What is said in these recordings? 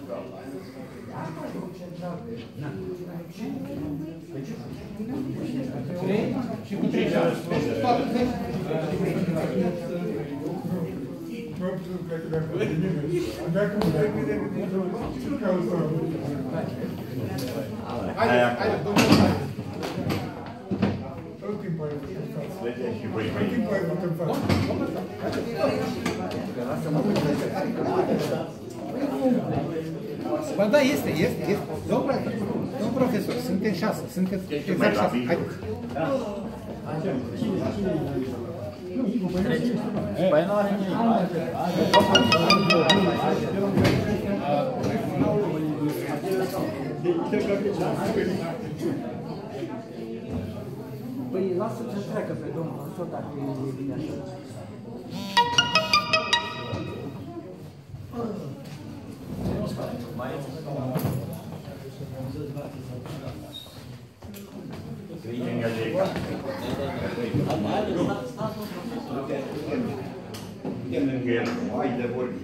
Și cu 3 ceasuri. Haide, domnul. Tot timpul ai văzut în față. Tot timpul ai văzut în față. Ba da, este. Domnul profesor, suntem 6. Sunteți exact 6. Hai. Păi nu are nimic. Păi lasă să treacă pe domnul tot dacă e bine așa. Hai de vorbit.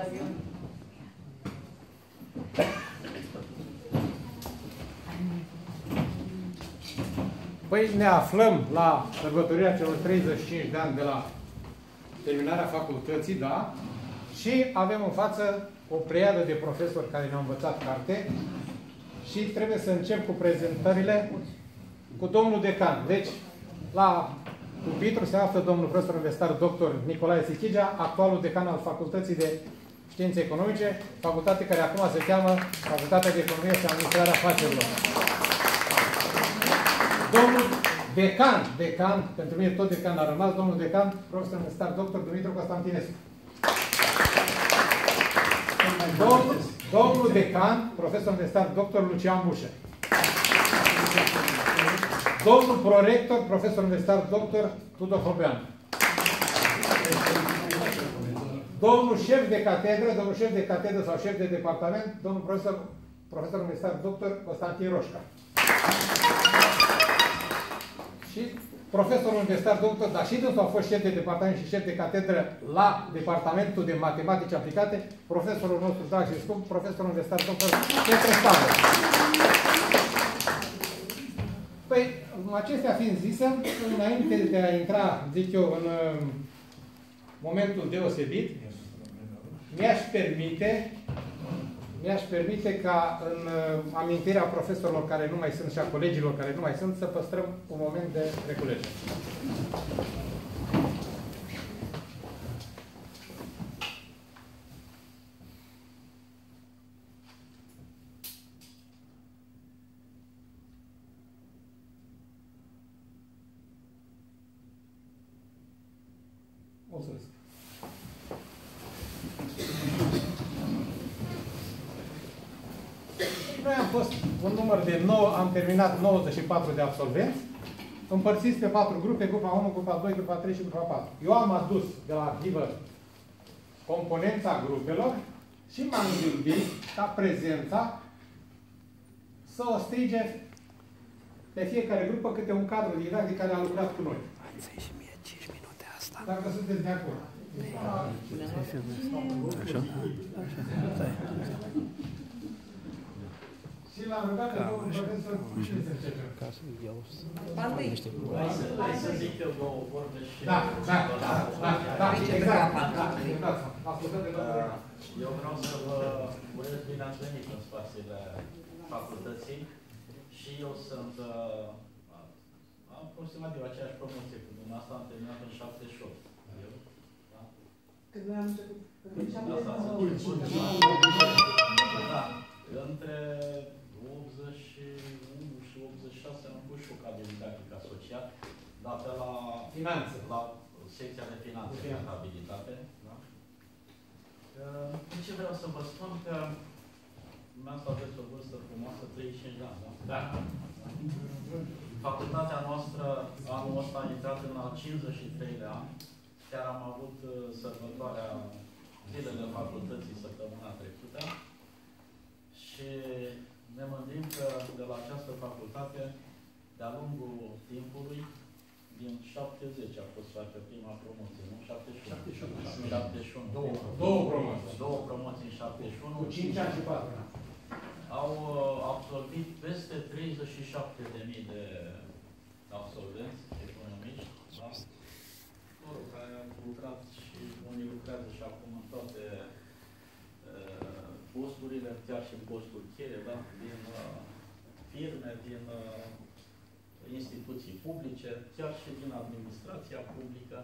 Păi ne aflăm la sărbătorirea celor 35 de ani de la terminarea facultății, da? Și avem în față o pleiadă de profesori care ne-au învățat carte și trebuie să încep cu prezentările cu domnul decan. Deci, la pupitru se află domnul profesor universitar dr. Nicolae Sichigea, actualul decan al Facultății de Științe Economice, facultate care acum se cheamă Facultatea de Economie și Administrarea Afacerilor. Domnul decan, pentru mine tot decan a rămas, domnul decan, profesor universitar dr. Dumitru Constantinescu. Domnul decan, profesor universitar dr. Lucian Mușă. Domnul prorector, profesor universitar dr. Tudor Hobeanu. Domnul șef de catedră sau șef de departament, domnul profesor universitar dr. Constantin Roșca. Și profesorul universitar doctor, dar și dânsul a fost șef de departament și șef de catedră la Departamentul de Matematici Aplicate, profesorul nostru drag și scump, profesorul universitar doctor Petre Stavă. Păi, acestea fiind zise, înainte de a intra, zic eu, în momentul deosebit, mi-aș permite ca în amintirea profesorilor care nu mai sunt și a colegilor care nu mai sunt, să păstrăm un moment de reculegere. Mulțumesc. Noi am fost un număr de 9, am terminat 94 de absolvenți, împărțiți pe 4 grupe, grupa 1, grupa 2, grupa 3 și grupa 4. Eu am adus de la arhivă componența grupelor și m-am gândit ca prezența să o strige pe fiecare grupă câte un cadru didactic care a lucrat cu noi. Și mie 5 minute asta. Dacă sunteți de acord. Așa? Și l-am rugat pe domnul profesor să începem. Ca să iau niște Hai să zic eu două vorbe și... Da, exact. Eu vreau să vă urez bine ați venit în spațiile facultății și eu sunt aproximativ aceeași promoție cu dumneavoastră, am terminat în 78. Da? Când noi am început. Da. Între 81 și 86 am fost și eu cadru didactic asociat, dar pe la finanțe, la secția de finanțe și contabilitate. Da? Ce vreau să vă spun că dumneavoastră aveți o vârstă frumoasă, 35 de ani, da? Da. Facultatea noastră anul ăsta a intrat în al 53 de ani. Chiar am avut sărbătoarea zilele facultății săptămâna trecută. Și ne mândrim că de la această facultate, de-a lungul timpului, din 70 a fost face prima promoție, nu? 71. 71. Două promoții. Două promoții în 71. Cu 5 ani și 4 ani. Au absolvit peste 37.000 de absolvenți economiști, da? Care au lucrat și unii lucrează și acum în toate posturile, chiar și posturi cheie, da? Din firme, din instituții publice, chiar și din administrația publică.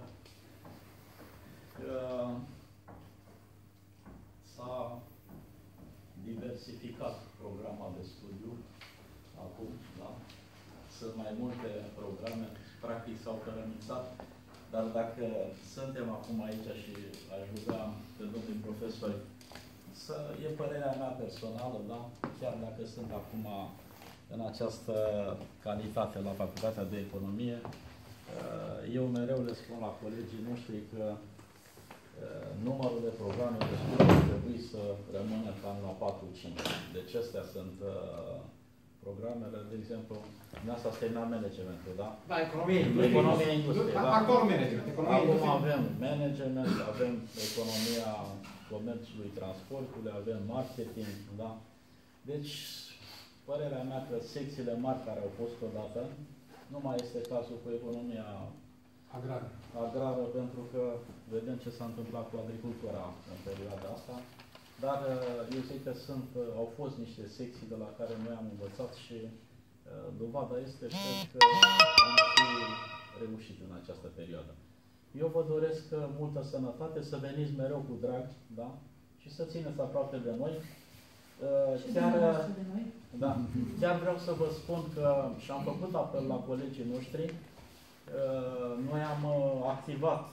S-a diversificat programa de studiu acum, da? Sunt mai multe programe, practic s-au cărămițat, dar dacă suntem acum aici și aș ruga pe domnul profesor, e părerea mea personală, da? Chiar dacă sunt acum în această calitate la Facultatea de Economie, eu mereu le spun la colegii noștri că numărul de programe de studiu ar trebui să rămână cam la 4-5. Deci astea sunt programele, de exemplu, în asta se termina managementul, da? Da, economie industrie, da? Acolo management. Acum avem management, avem economia comerțului, transportului, avem marketing, da? Deci, părerea mea că secțiile mari care au fost odată, nu mai este cazul cu economia agrară, pentru că vedem ce s-a întâmplat cu agricultura în perioada asta. Dar eu zic că au fost niște secții de la care noi am învățat și dovada este că am și reușit în această perioadă. Eu vă doresc multă sănătate, să veniți mereu cu drag, da? Și să țineți aproape de noi. Chiar vreau să vă spun că și-am făcut apel la colegii noștri. Noi am activat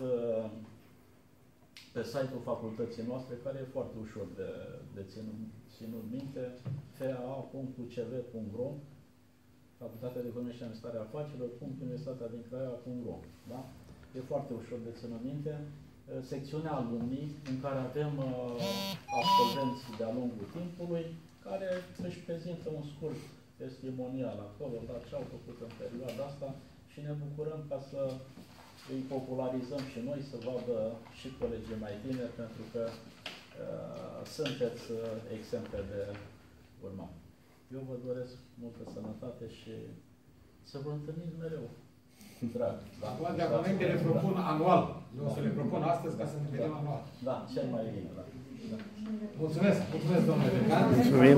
pe site-ul facultății noastre, care e foarte ușor de ținut minte, faa.ucv.ro, Facultatea de Economie și Administrare Afacerilor, Universitatea din Craiova.ro. Da? E foarte ușor de ținut minte. Secțiunea alumnii, în care avem absolvenți de-a lungul timpului, care își prezintă un scurt testimonial acolo, dar ce au făcut în perioada asta și ne bucurăm ca să îi popularizăm și noi, să vadă și colegii mai tineri, pentru că sunteți exemple de urmat. Eu vă doresc multă sănătate și să vă întâlniți mereu. Drag. Da? De acum înainte le propun anual. Eu o să le propun astăzi ca să ne vedem anual. Da, cel mai bine. Da. Mulțumesc, domnule decan. Mulțumim.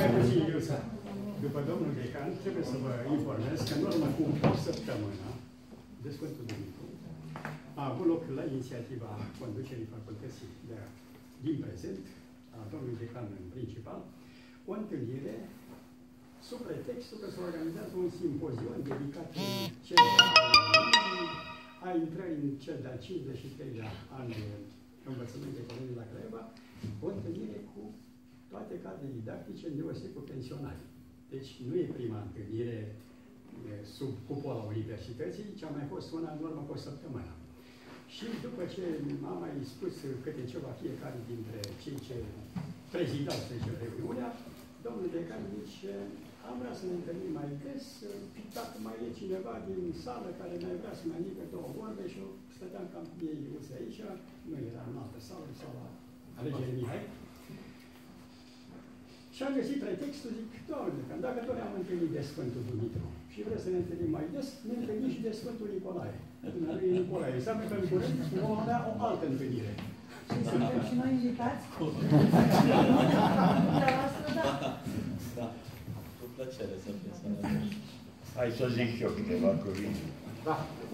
După domnul decan, trebuie să vă informez că în urmă cu o săptămână, de Sfântul Dumitru, a avut loc la inițiativa conducerii facultății din prezent, a domnului decan în principal, o întâlnire sub pretextul că se organizează un simpozion dedicat a intrării în cel de-al 53-lea an de învățământ de economie la Craiova, o întâlnire cu toate cadrele didactice, îndeosebit cu pensionari. Deci nu e prima întâlnire sub cupola universității, ci a mai fost una în urmă cu o săptămână. Și după ce am mai spus câte ceva fiecare dintre cei ce prezidau, să zicem, reuniunea, domnul decan zice, am vrea să ne întâlnim mai des, dacă mai e cineva din sală care mai vrea să mai zică două vorbe și eu stăteam cam ei uți aici, nu era în altă sală, sala Regelui Mihai. Și am găsit pretextul, zic, doamne, că dacă tot ne-am întâlnit de Sfântul Dumitru și vreți să ne întâlnim mai des, ne întâlnim și de Sfântul Nicolae. Dumnealui Nicolae. Înseamnă că în curând vom avea o altă întâlnire. Suntem și noi invitați? Da. Cu plăcere să fie sănătoși. Hai să zic și eu câteva cuvinte. Da.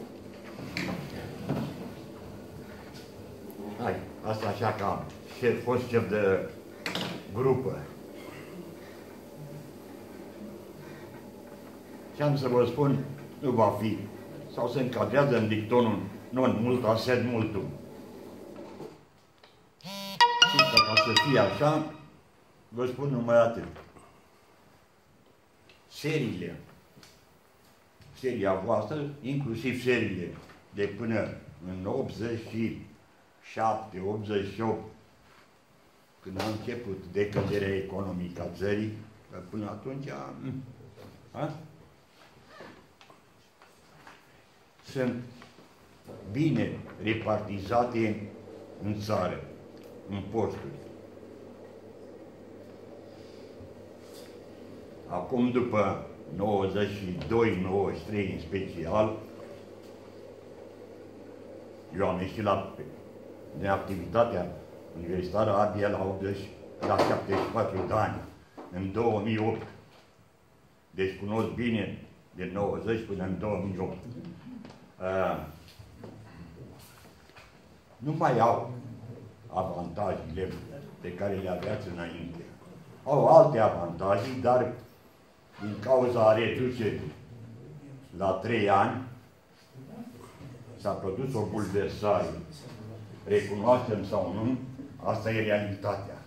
Hai, asta așa ca fost șef de grupă. Ce am să vă spun, nu va fi, sau se încadrează în dictonul non multa sed multum. Și ca să fie așa, vă spun numai atât. Seria voastră, inclusiv seriile de până în 87, 88, când a început decăderea economică a țării, până atunci sunt bine repartizate în țară, în posturi. Acum, după 92-93 în special, eu am ieșit din activitatea universitară abia la 74 de ani, în 2008. Deci cunosc bine din 90 până în 2008. Nu mai au avantajele pe care le aveați înainte. Au alte avantaje, dar din cauza reducerii la 3 ani s-a produs o bulversare. Recunoaștem sau nu, asta e realitatea.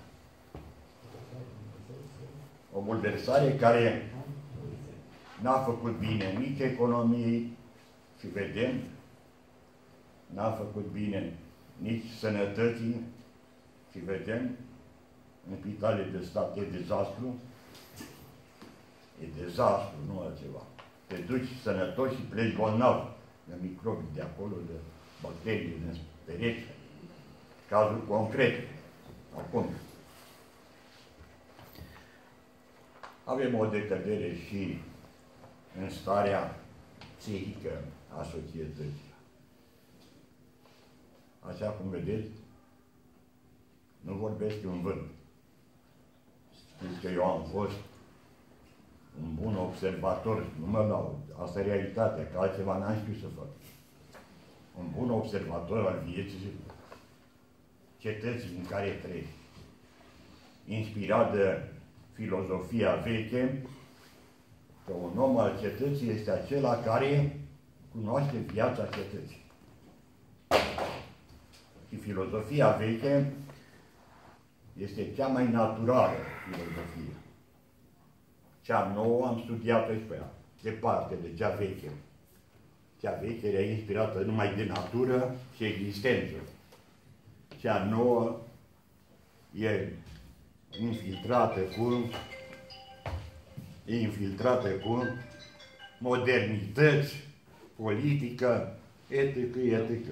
O bulversare care n-a făcut bine nici economiei, și vedem, n-a făcut bine nici sănătății, și vedem, în spitale de stat e dezastru. E dezastru, nu altceva. Te duci sănătos și pleci bolnav de microbi de acolo, de bacterii din pereche. Cazul concret. Acum. Avem o decădere și în starea psihică a societății. Așa cum vedeți, nu vorbesc în vânt. Știți că eu am fost un bun observator, nu mă laud, asta e realitatea, că altceva n-am știut să fac. Un bun observator al vieții cetății în care trăiești. Inspirat de filozofia veche, că un om al cetății este acela care cunoaște viața cetății. Și filozofia veche este cea mai naturală filozofie. Cea nouă am studiat-o și pe ea, departe de cea veche. Cea veche era inspirată numai de natură și existență. Cea nouă e infiltrată cu modernități, politică, etică.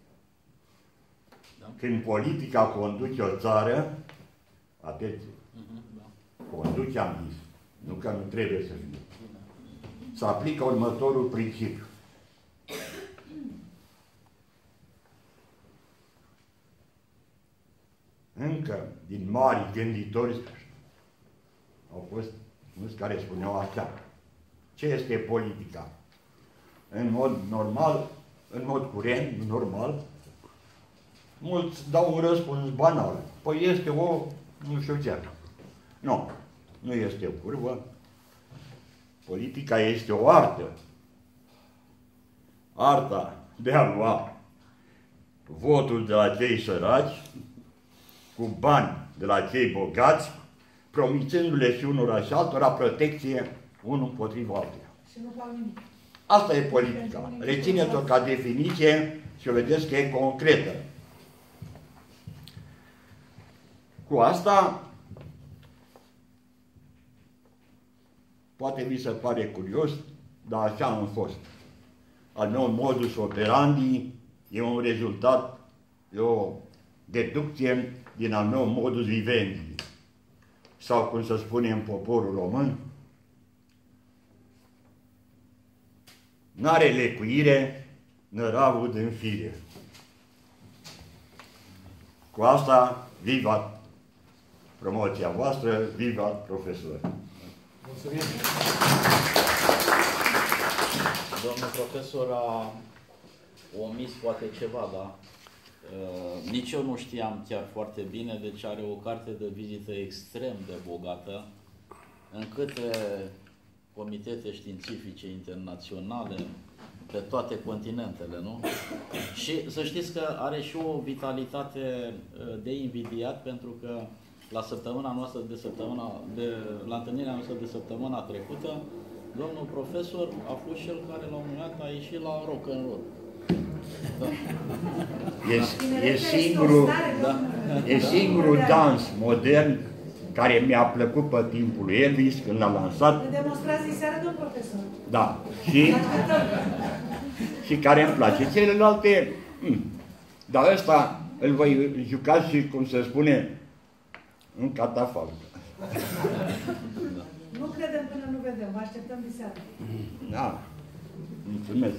Da. Când politica conduce o țară, atenție, conduce, am zis, nu că nu trebuie să fie. Să aplică următorul principiu. Încă din mari gânditori au fost mulți care spuneau așa. Ce este politica? În mod normal, în mod curent, normal, mulți dau un răspuns banal. Păi este o, nu știu ce. Nu, nu este o curvă. Politica este o artă. Arta de a lua votul de la cei săraci cu bani de la cei bogați, promițându-le și unora și altora protecție unul împotriva altuia. Și nu fac nimic. Asta e politica. Rețineți-o ca definiție și o vedeți că e concretă. Cu asta, poate vi se pare curios, dar așa am fost. Al meu modus operandi e un rezultat, e o deducție din al meu modus vivendi. Sau, cum se spune în poporul român, n-are lecuire năravul din fire. Cu asta, viva promoția voastră, viva profesor! Mulțumim! Domnul profesor a omis poate ceva, da? Nici eu nu știam chiar foarte bine, deci are o carte de vizită extrem de bogată, în câte comitete științifice internaționale, pe toate continentele, nu? Și să știți că are și o vitalitate de invidiat, pentru că la săptămâna noastră la întâlnirea noastră de săptămâna trecută, domnul profesor a fost cel care la un moment dat a ieșit la rock and roll. Da. E singurul dans modern care mi-a plăcut pe timpul lui Elvis, când l-a lansat. Ne demonstrați diseară, domn profesor. Da. Și care îmi place. Celelalte, dar ăsta îl voi juca și, cum se spune, în catafalcă. Nu credem până nu vedem, vă așteptăm diseară. Da. Mulțumesc.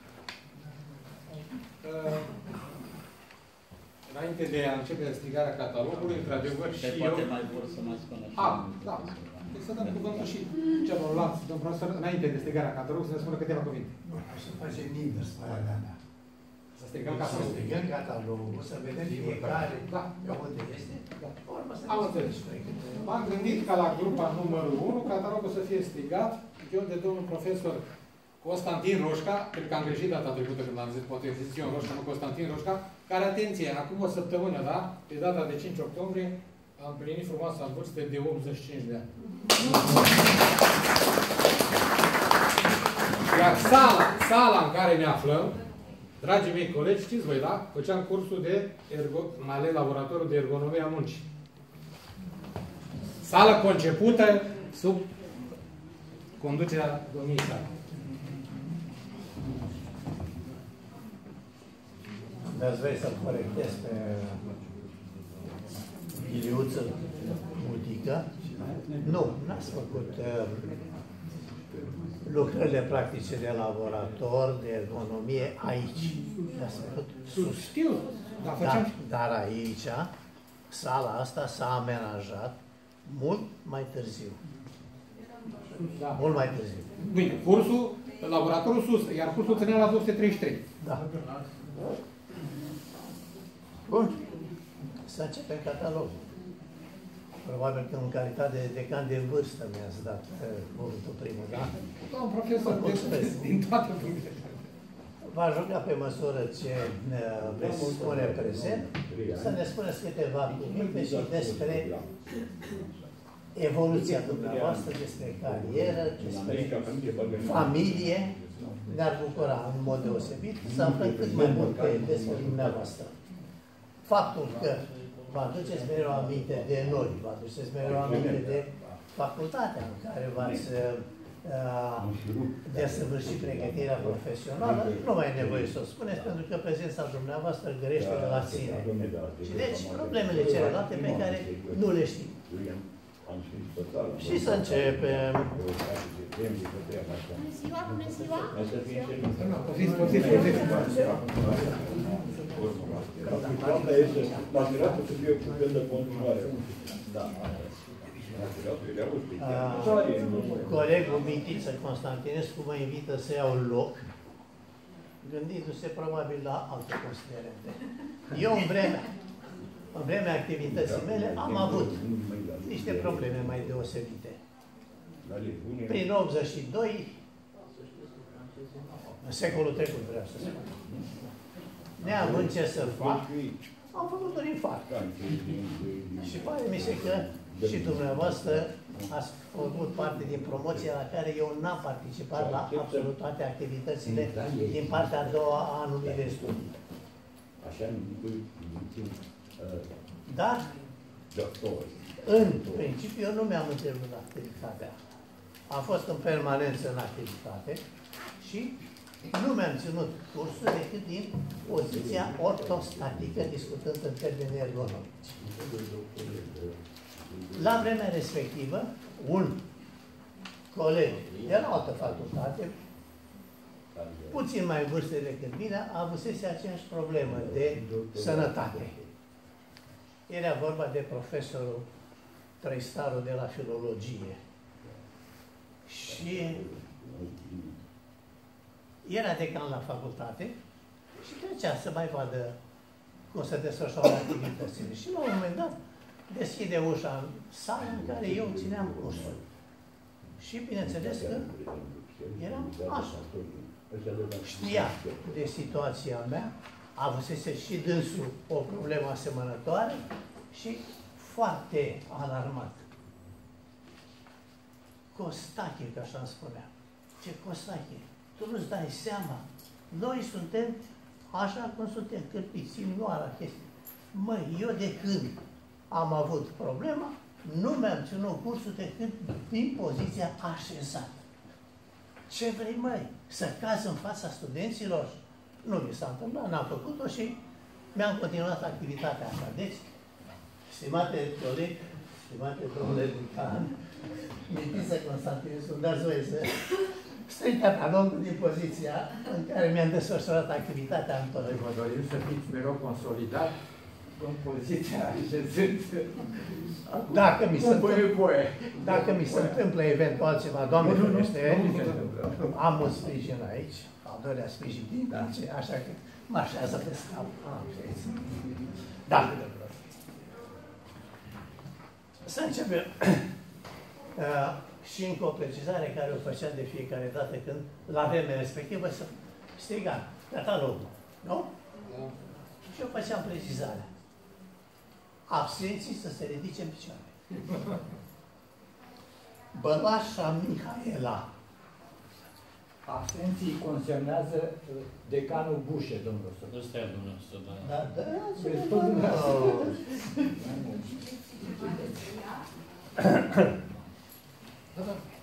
Înainte de a începe stigarea catalogului, într-adevăr și eu... Poate mai vor să mai spună și... Da. Să dăm cuvântul și celorlalți, domn profesor, înainte de stigarea catalogului, să ne spună câteva cuvinte. Să facem invers, părerea mea. Să stigăm Să catalogul. strigăm catalogul, să vedem fiecare pe unde este. Am înțeles. M-am gândit ca la grupa numărul 1, catalogul să fie strigat, eu de domnul profesor Constantin Roșca, cred că am greșit data trecută când am zis, poate zis eu Roșca, nu Constantin Roșca, care, atenție, acum o săptămână, da, pe data de 5 octombrie, am împlinit frumoasa vârstă de 85 de ani. Iar sala în care ne aflăm, dragii mei colegi, știți voi, da? Făceam cursul de, mai ales laboratorul de ergonomie a muncii. Sală concepută sub conducerea domniei sale. Dați voi să-l corectez pe Iliuță Mutică. Nu, n-ați făcut lucrările practice de laborator, de ergonomie aici. Le-ați făcut sus. Știu, dar făceam... Dar aici, sala asta s-a amenajat mult mai târziu. Da. Mult mai târziu. Bine, cursul, laboratorul sus, iar cursul ținea la 233. Da. Bun. Să începem catalogul. Probabil că în calitate de decan de vârstă mi-ați dat cuvântul primul, da? Domnul profesor, din toate punctele. V-aș ruga pe măsură ce veți spune prezent, să ne spuneți câteva cuvinte și despre evoluția dumneavoastră, despre carieră, despre familie. Ne-ar bucura în mod deosebit să aflăm cât mai multe despre dumneavoastră. Faptul că vă aduceți mereu aminte de noi, vă aduceți mereu aminte de facultatea în care v-ați desăvârșit pregătirea profesională, nu mai e nevoie să o spuneți, pentru că prezența dumneavoastră gărește de la sine. Și deci problemele celelalte pe care nu le știm. Și să începem. Bună ziua, bună ziua! Doamna este materialul să fie cu gând de continuare. Da. Colegul Mitiță Constantinescu mă invită să iau loc, gândindu-se probabil la alte considerente. Eu în vremea activității mele am avut niște probleme mai deosebite. Prin 82, în secolul trecut, vreau să spun, neavând ce să fac, am făcut un infarct. Și pare mi se că și dumneavoastră ați făcut parte din promoția la care eu n-am participat la absolut toate activitățile din partea a doua a anului de studii. Dar, în principiu, eu nu mi-am întrerupt activitatea. Am fost în permanență în activitate și nu mi-am ținut cursul decât din poziția ortostatică, discutând în termeni ergonomici. La vremea respectivă, un coleg de la altă facultate, puțin mai în vârstă decât mine, a avusese aceeași problemă de sănătate. Era vorba de profesorul Trăistaru de la filologie. Și era decan la facultate și trecea să mai vadă cum se desfășoară activitățile. Și la un moment dat deschide ușa în sală în care eu țineam cursul. Și bineînțeles că eram așa. Știa de situația mea, avusese și dânsul o problemă asemănătoare și foarte alarmat. Costache, că așa îmi spunea. Ce Costache? Tu nu-ți dai seama? Noi suntem așa cum suntem cârpiți, în noara chestie. Măi, eu de când am avut problema, nu mi-am ținut cursul decât din poziția așezată. Ce vrei, măi? Să cazi în fața studenților? Nu mi s-a întâmplat, n-am făcut-o și mi-am continuat activitatea asta. Deci, stimate coleg, stimate domnule Lucan, Mitiță Constantinescu, dați voie să stric catalogul din poziția în care mi-am desfășurat activitatea în tot. Vă dorim să fiți mereu consolidat în poziția așezând. Dacă mi se întâmplă, Voie. dacă mi se întâmplă eventual ceva, Doamne ferește, am un sprijin aici, al doilea sprijin din Dacie, așa că mă așează pe scaun. Da. Să începem. Și încă o precizare care o făceam de fiecare dată când, la vremea respectivă, să strigam catalogul, nu? Și eu făceam precizarea. Absenții să se ridice în picioare. Bălașa Mihaela. Absenții concernează decanul Bușe, domnul profesor. Ăsta e dumneavoastră, da. Da, da, Vreți tot dumneavoastră. da.